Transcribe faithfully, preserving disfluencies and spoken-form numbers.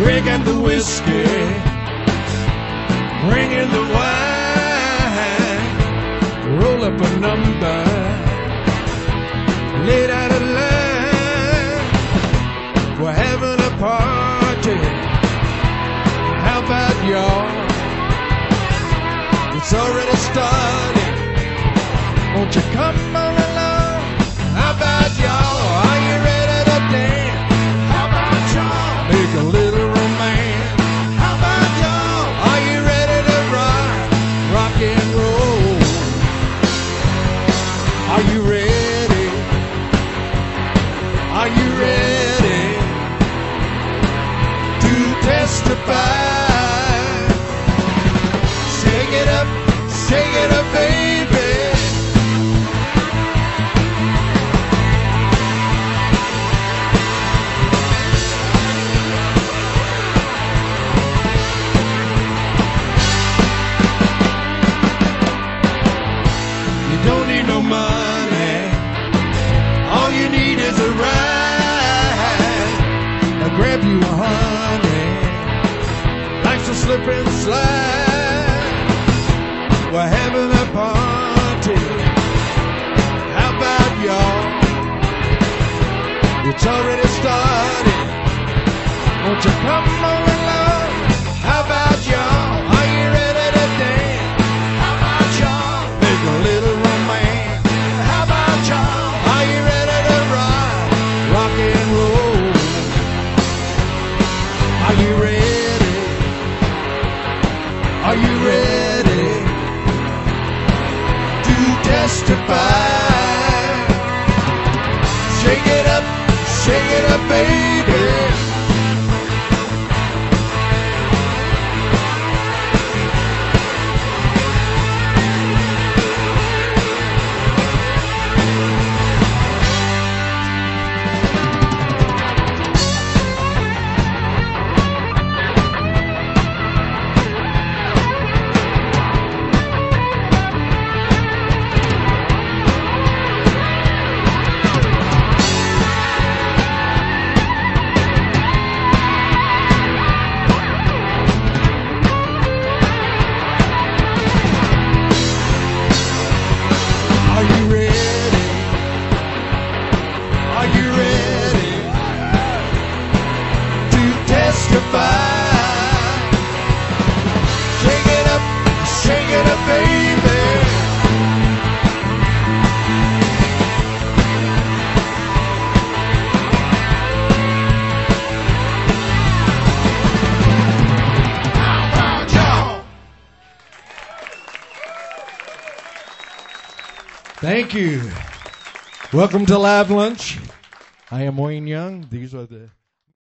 Break out the whiskey, bring in the wine, roll up a number, lay down a line. We're having a party. How about y'all? It's already started. Won't you come on along? How about y'all? Are you ready to dance? How about y'all? Make a little romance. How about y'all? Are you ready to rock, rock and roll? Are you ready? Are you ready to testify? Shake it up, shake it up, baby. You don't need no money. All you need is a ride. I'll grab you a honey. Likes to slip and slide. We're having a party. How about y'all? It's already started. Won't you come on along? How about y'all? Are you ready to dance? How about y'all? Make a little romance. How about y'all? Are you ready to rock, rock and roll? Are you ready? Are you ready to testify? Shake it up, shake it up, baby. Are you ready? Are you ready to testify? Shake it up, shake it up, baby. How about y'all? Thank you. Welcome to Live Lunch. I am Wayne Young. These are the